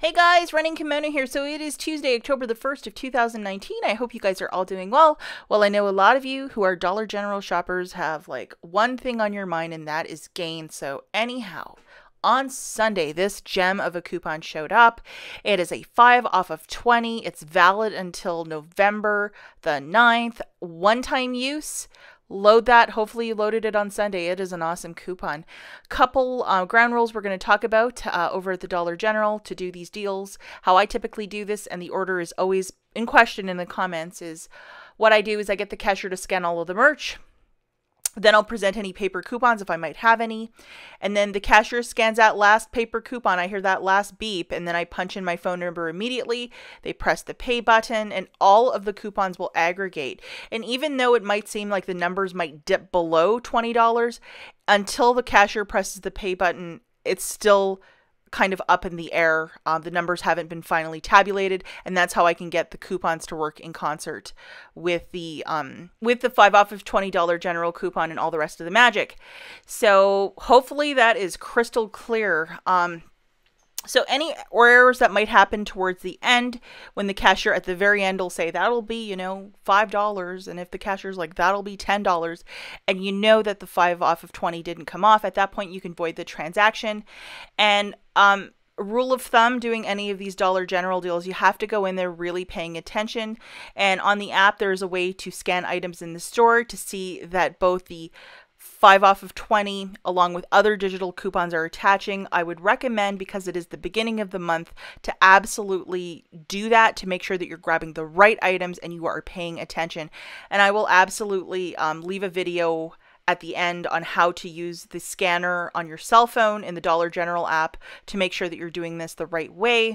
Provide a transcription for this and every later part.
Hey guys, Running Kimono here. So it is Tuesday, October the 1st of 2019. I hope you guys are all doing well. Well, I know a lot of you who are Dollar General shoppers have like one thing on your mind, and that is gain. So anyhow, on Sunday, this gem of a coupon showed up. It is a 5 off of 20. It's valid until November the 9th. One-time use. Load that. Hopefully you loaded it on Sunday. It is an awesome coupon. Couple ground rules we're going to talk about over at the Dollar General to do these deals. How I typically do this, and the order is always in question in the comments, is what I do is I get the cashier to scan all of the merch. Then I'll present any paper coupons if I might have any. And then the cashier scans that last paper coupon. I hear that last beep, and then I punch in my phone number immediately. They press the pay button, and all of the coupons will aggregate. And even though it might seem like the numbers might dip below $20, until the cashier presses the pay button, it's still kind of up in the air. The numbers haven't been finally tabulated, and that's how I can get the coupons to work in concert with the 5 off of $20 general coupon and all the rest of the magic. So hopefully that is crystal clear. So any errors that might happen towards the end, when the cashier at the very end will say, that'll be, $5. And if the cashier's like, that'll be $10, and you know that the 5 off of 20 didn't come off, at that point you can void the transaction. And rule of thumb, doing any of these Dollar General deals, you have to go in there really paying attention. And on the app, there's a way to scan items in the store to see that both the 5 off of 20 along with other digital coupons are attaching. I would recommend, because it is the beginning of the month, to absolutely do that to make sure that you're grabbing the right items and you are paying attention. And I will absolutely leave a video at the end on how to use the scanner on your cell phone in the Dollar General app to make sure that you're doing this the right way.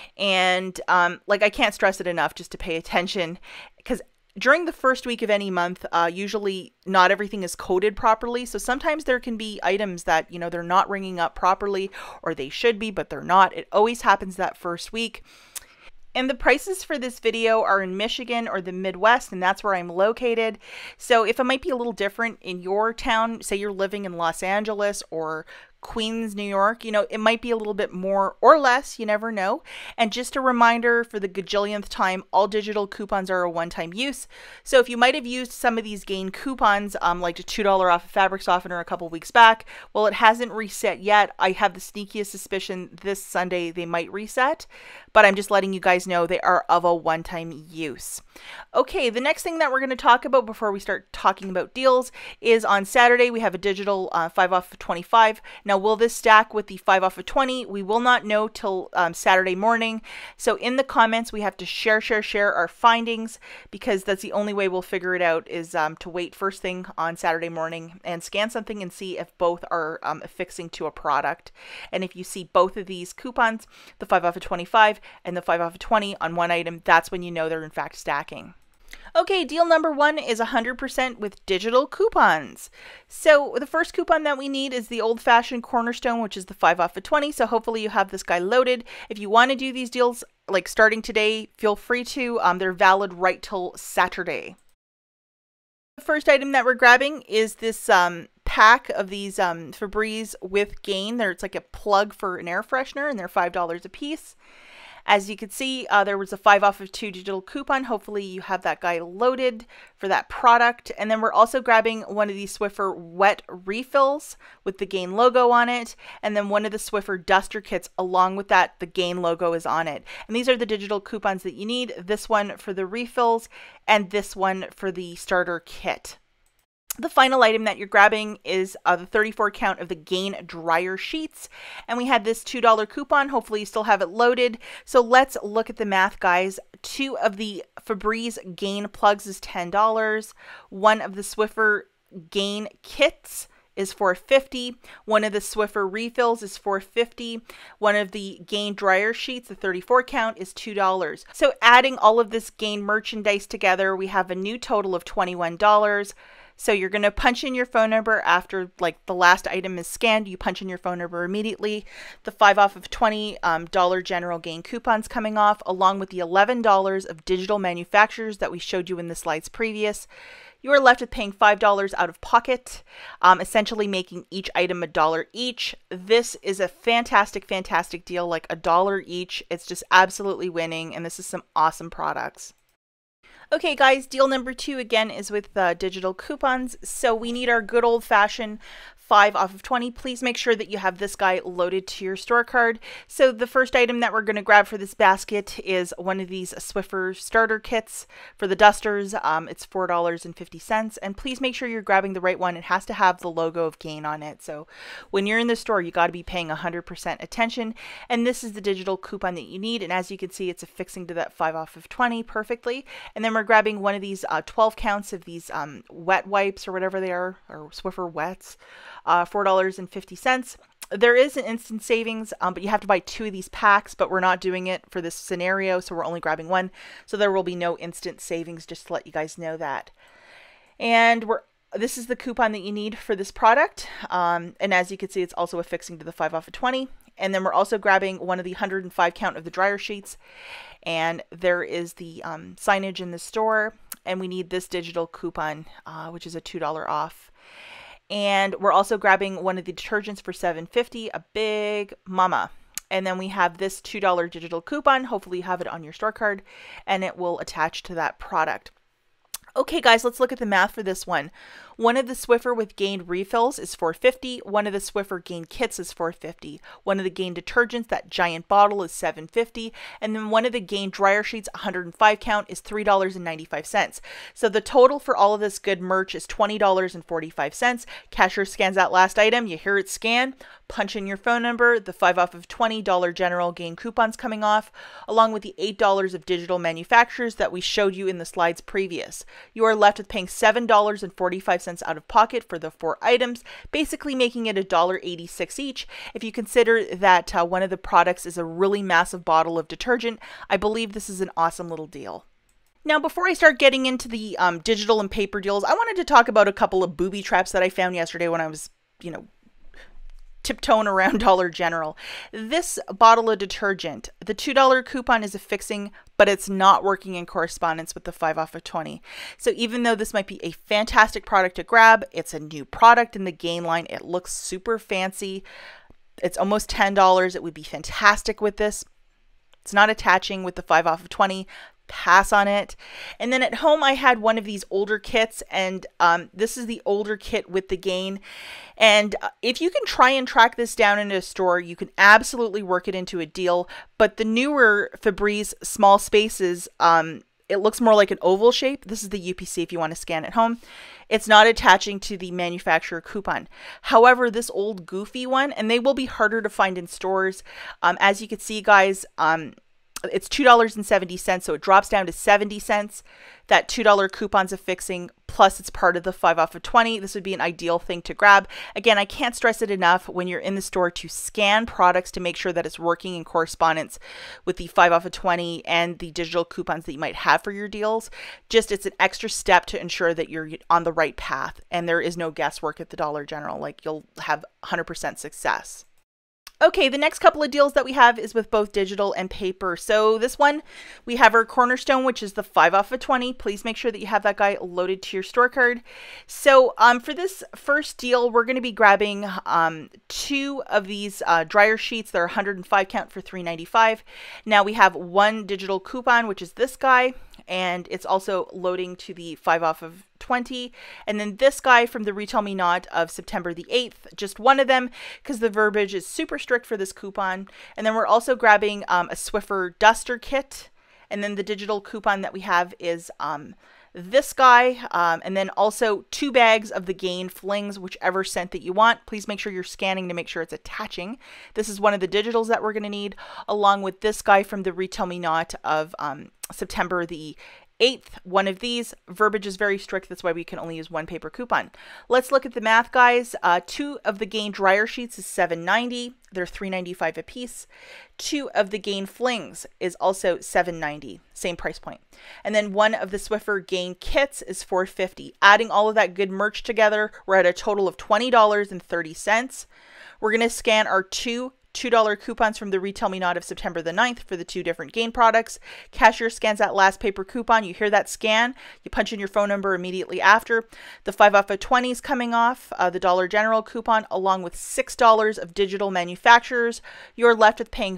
And I can't stress it enough just to pay attention, because during the first week of any month, usually not everything is coded properly. So sometimes there can be items that, they're not ringing up properly, or they should be, but they're not. It always happens that first week. And the prices for this video are in Michigan or the Midwest, and that's where I'm located. So if it might be a little different in your town, say you're living in Los Angeles or Queens, New York, it might be a little bit more or less, you never know. And just a reminder, for the gajillionth time, all digital coupons are a one-time use. So if you might have used some of these gain coupons, like a $2 off a fabric softener a couple weeks back, well, it hasn't reset yet. I have the sneakiest suspicion this Sunday they might reset, but I'm just letting you guys know they are of a one-time use. Okay, the next thing that we're going to talk about before we start talking about deals is on Saturday, we have a digital 5 off of 25. Now, will this stack with the 5 off of 20? We will not know till Saturday morning. So in the comments, we have to share our findings, because that's the only way we'll figure it out, is to wait first thing on Saturday morning and scan something and see if both are affixing to a product. And if you see both of these coupons, the 5 off of 25 and the 5 off of 20 on one item, that's when you know they're in fact stacking. Okay, deal number 1 is 100% with digital coupons. So the first coupon that we need is the old-fashioned cornerstone, which is the 5 off of 20. So hopefully you have this guy loaded. If you want to do these deals like starting today, feel free to. They're valid right till Saturday. The first item that we're grabbing is this pack of these Febreze with gain. It's like a plug for an air freshener, and they're $5 a piece. As you can see, there was a 5 off of 2 digital coupon. Hopefully you have that guy loaded for that product. And then we're also grabbing one of these Swiffer wet refills with the Gain logo on it. And then one of the Swiffer duster kits along with that, the Gain logo is on it. And these are the digital coupons that you need. This one for the refills and this one for the starter kit. The final item that you're grabbing is the 34 count of the Gain dryer sheets. And we had this $2 coupon. Hopefully you still have it loaded. So let's look at the math, guys. 2 of the Febreze Gain plugs is $10. One of the Swiffer Gain kits is $4.50. One of the Swiffer refills is $4.50. One of the Gain dryer sheets, the 34 count, is $2. So adding all of this Gain merchandise together, we have a new total of $21. So you're going to punch in your phone number after the last item is scanned. You punch in your phone number immediately. The 5 off of 20 Dollar General Gain coupons coming off, along with the $11 of digital manufacturers that we showed you in the slides previous. you are left with paying $5 out of pocket, essentially making each item $1 each. This is a fantastic, fantastic deal, like $1 each. It's just absolutely winning, and this is some awesome products. Okay guys, deal number 2 again is with digital coupons. So we need our good old fashioned 5 off of 20. Please make sure that you have this guy loaded to your store card. So the first item that we're going to grab for this basket is one of these Swiffer starter kits for the dusters. It's $4.50, and please make sure you're grabbing the right one. It has to have the logo of Gain on it. So when you're in the store, you got to be paying 100% attention. And this is the digital coupon that you need. And as you can see, it's affixing to that 5 off of 20 perfectly. And then we're grabbing one of these 12 counts of these wet wipes or whatever they are, or Swiffer wets. $4.50. There is an instant savings, but you have to buy 2 of these packs, but we're not doing it for this scenario, so we're only grabbing 1. So there will be no instant savings, just to let you guys know that. And this is the coupon that you need for this product. And as you can see, it's also affixing to the 5 off of 20. And then we're also grabbing one of the 105 count of the dryer sheets. And there is the signage in the store. And we need this digital coupon, which is a $2 off. And we're also grabbing one of the detergents for $7.50, a big mama. And then we have this $2 digital coupon. Hopefully you have it on your store card, and it will attach to that product. Okay guys, let's look at the math for this one. One of the Swiffer with Gain refills is $4.50. One of the Swiffer Gain kits is $4.50. One of the Gain detergents, that giant bottle, is $7.50. And then one of the Gain dryer sheets, 105 count, is $3.95. So the total for all of this good merch is $20.45. Cashier scans that last item. You hear it scan. Punch in your phone number. The 5 off of 20 Dollar General Gain coupons coming off, along with the $8 of digital manufacturers that we showed you in the slides previous. You are left with paying $7.45 out of pocket for the 4 items, basically making it $1.86 each. If you consider that one of the products is a really massive bottle of detergent, I believe this is an awesome little deal. Now, before I start getting into the digital and paper deals, I wanted to talk about a couple of booby traps that I found yesterday when I was, tiptoeing around Dollar General. This bottle of detergent, the $2 coupon is affixing, but it's not working in correspondence with the 5 off of 20. So even though this might be a fantastic product to grab, it's a new product in the Gain line. It looks super fancy. It's almost $10. It would be fantastic with this. It's not attaching with the 5 off of 20. Pass on it. And then at home, I had one of these older kits, and this is the older kit with the Gain. And if you can try and track this down in a store, you can absolutely work it into a deal. But the newer Febreze small spaces, it looks more like an oval shape. This is the UPC if you want to scan at home. It's not attaching to the manufacturer coupon. However, this old goofy one, and they will be harder to find in stores. As you can see, guys, it's $2.70, so it drops down to 70 cents. That $2 coupon's affixing, plus it's part of the 5 off of 20. This would be an ideal thing to grab. Again, I can't stress it enough when you're in the store to scan products to make sure that it's working in correspondence with the 5 off of 20 and the digital coupons that you might have for your deals. Just, it's an extra step to ensure that you're on the right path and there is no guesswork at the Dollar General. Like, you'll have 100% success. Okay, the next couple of deals that we have is with both digital and paper. So this one, we have our Cornerstone, which is the 5 off of 20. Please make sure that you have that guy loaded to your store card. So for this first deal, we're going to be grabbing 2 of these dryer sheets. They're 105 count for $3.95. Now we have one digital coupon, which is this guy, and it's also loading to the 5 off of 20. And then this guy from the Retail Me Not of September the 8th, just one of them, because the verbiage is super strict for this coupon. And then we're also grabbing a Swiffer duster kit. And then the digital coupon that we have is this guy, and then also 2 bags of the Gain Flings, whichever scent that you want. Please make sure you're scanning to make sure it's attaching. This is one of the digitals that we're going to need, along with this guy from the Retail Me Not of September the 8th. One of these. Verbiage is very strict. That's why we can only use one paper coupon. Let's look at the math, guys. 2 of the Gain dryer sheets is $7.90. They're $3.95 a piece. 2 of the Gain Flings is also $7.90. Same price point. And then one of the Swiffer Gain kits is $4.50. Adding all of that good merch together, we're at a total of $20.30. We're going to scan our 2 $2 coupons from the Retail Me Not of September the 9th for the 2 different Gain products. Cashier scans that last paper coupon. You hear that scan, you punch in your phone number immediately after. The 5 off of 20s coming off, the Dollar General coupon, along with $6 of digital manufacturers. You're left with paying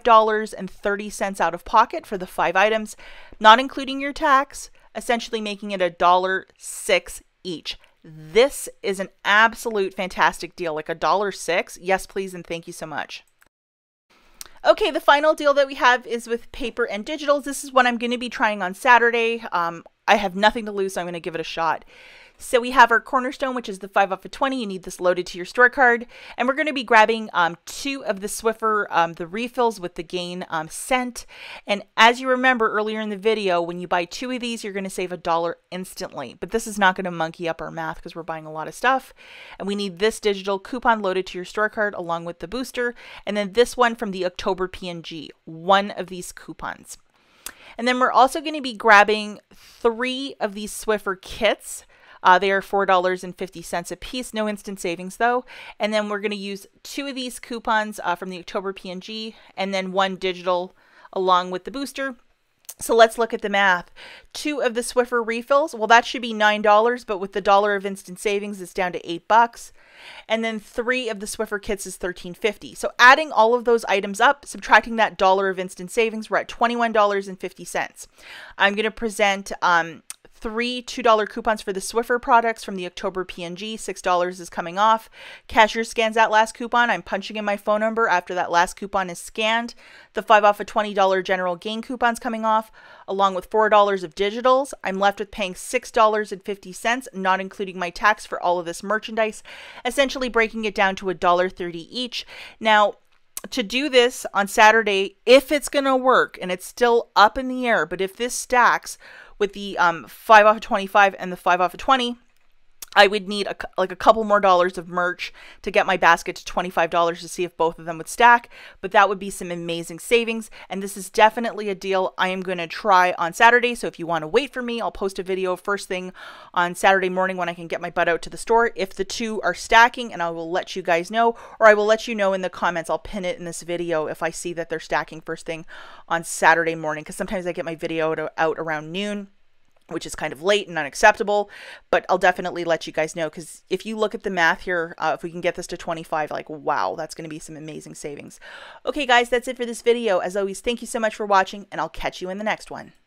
$5.30 out of pocket for the 5 items, not including your tax, essentially making it $1.06 each. This is an absolute fantastic deal, like $1.06. Yes, please, and thank you so much. Okay, the final deal that we have is with paper and digitals. This is what I'm going to be trying on Saturday. I have nothing to lose, so I'm going to give it a shot. So we have our Cornerstone, which is the 5 off of 20. You need this loaded to your store card. And we're going to be grabbing 2 of the Swiffer, the refills with the Gain scent. And as you remember earlier in the video, when you buy 2 of these, you're going to save $1 instantly. But this is not going to monkey up our math because we're buying a lot of stuff. And we need this digital coupon loaded to your store card along with the booster. And then this one from the October P&G, 1 of these coupons. And then we're also going to be grabbing 3 of these Swiffer kits. They are $4.50 a piece, no instant savings though. And then we're going to use 2 of these coupons from the October P&G and then 1 digital along with the booster. So let's look at the math. 2 of the Swiffer refills, well, that should be $9, but with the $1 of instant savings, it's down to $8. And then 3 of the Swiffer kits is $13.50. So adding all of those items up, subtracting that $1 of instant savings, we're at $21.50. I'm going to present 3 $2 coupons for the Swiffer products from the October P&G. $6 is coming off. Cashier scans that last coupon. I'm punching in my phone number after that last coupon is scanned. The 5 off of $20 General Gain coupons coming off, along with $4 of digitals. I'm left with paying $6.50, not including my tax for all of this merchandise, essentially breaking it down to $1.30 each. Now, to do this on Saturday, if it's going to work, and it's still up in the air, but if this stacks with the 5 off of 25 and the 5 off of 20, I would need a couple more dollars of merch to get my basket to $25 to see if both of them would stack, but that would be some amazing savings, and this is definitely a deal I am going to try on Saturday. So if you want to wait for me, I'll post a video first thing on Saturday morning when I can get my butt out to the store if the 2 are stacking, and I will let you guys know, or I will let you know in the comments. I'll pin it in this video if I see that they're stacking first thing on Saturday morning, because sometimes I get my video out around noon, which is kind of late and unacceptable, but I'll definitely let you guys know, because if you look at the math here, if we can get this to 25, like, wow, that's going to be some amazing savings. Okay, guys, that's it for this video. As always, thank you so much for watching, and I'll catch you in the next one.